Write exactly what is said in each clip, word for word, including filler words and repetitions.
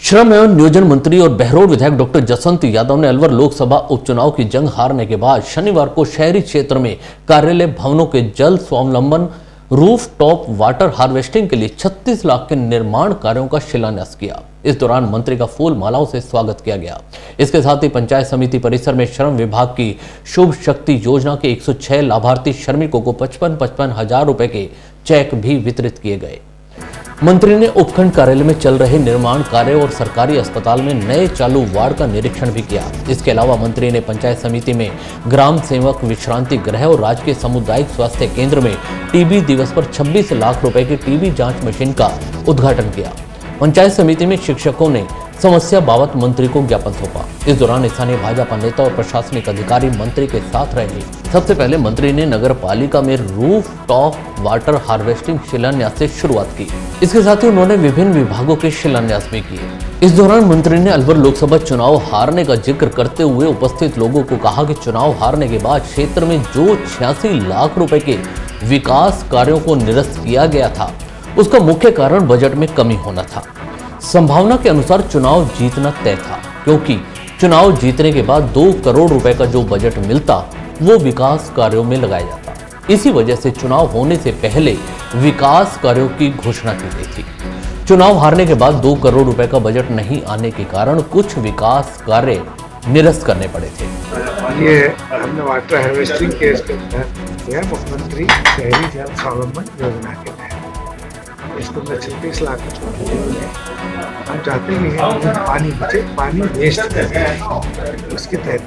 श्रम एवं नियोजन मंत्री और बहरौल विधायक डॉक्टर जसवंत यादव ने अलवर लोकसभा उपचुनाव की जंग हारने के बाद शनिवार को शहरी क्षेत्र में कार्यालय भवनों के जल स्वावलंबन रूफ टॉप वाटर हार्वेस्टिंग के लिए छत्तीस लाख के निर्माण कार्यों का शिलान्यास किया। इस दौरान मंत्री का फूल मालाओं से स्वागत किया गया। इसके साथ ही पंचायत समिति परिसर में श्रम विभाग की शुभ शक्ति योजना के एक सौ छह लाभार्थी श्रमिकों को पचपन पचपन हजार रुपए के चेक भी वितरित किए गए। मंत्री ने उपखंड कार्यालय में चल रहे निर्माण कार्य और सरकारी अस्पताल में नए चालू वार्ड का निरीक्षण भी किया। इसके अलावा मंत्री ने पंचायत समिति में ग्राम सेवक विश्रांति गृह और राजकीय सामुदायिक स्वास्थ्य केंद्र में टीबी दिवस पर छब्बीस लाख रुपए की टीबी जांच मशीन का उद्घाटन किया। पंचायत समिति में शिक्षकों ने समस्या बाबत मंत्री को ज्ञापन सौंपा। इस दौरान स्थानीय भाजपा नेता और प्रशासनिक अधिकारी मंत्री के साथ रहे। सबसे पहले मंत्री ने नगर पालिका में रूफ टॉप वाटर हार्वेस्टिंग शिलान्यास से शुरुआत की। इसके साथ ही उन्होंने विभिन्न विभागों के शिलान्यास भी किए। इस दौरान मंत्री ने अलवर लोकसभा चुनाव हारने का जिक्र करते हुए उपस्थित लोगों को कहा कि चुनाव हारने के बाद क्षेत्र में जो छियासी लाख रुपए के विकास कार्यों को निरस्त किया गया था, उसका मुख्य कारण बजट में कमी होना था। संभावना के अनुसार चुनाव जीतना तय था, क्योंकि चुनाव जीतने के बाद दो करोड़ रुपए का जो बजट मिलता वो विकास कार्यों में लगाया जाता। इसी वजह से चुनाव होने से पहले विकास कार्यों की घोषणा की गई थी। चुनाव हारने के बाद दो करोड़ रुपए का बजट नहीं आने के कारण कुछ विकास कार्य निरस्त करने पड़े थे। ये हमने वाटर हार्वेस्टिंग के तहत मुख्यमंत्री शहरी जल स्वावलंबन योजना के तहत इसको छत्तीस लाख हम चाहते हैं पानी बचे, पानी वेस्ट उसके तहत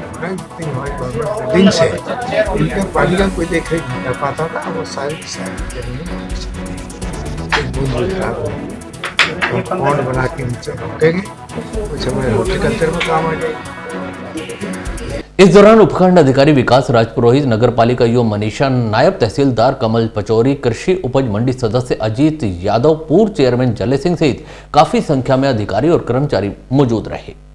दिन से इनका पानी का कोई देख रेख नहीं कर पाता था। वो सारी सारी पॉन्ड बना के नीचे रोकेंगे, कुछ हमें हॉर्टिकल्चर में काम आ जाएगी। इस दौरान उपखंड अधिकारी विकास राजपुरोहित, नगर पालिका यो मनीषा, नायब तहसीलदार कमल पचौरी, कृषि उपज मंडी सदस्य अजीत यादव, पूर्व चेयरमैन जले सिंह सहित काफी संख्या में अधिकारी और कर्मचारी मौजूद रहे।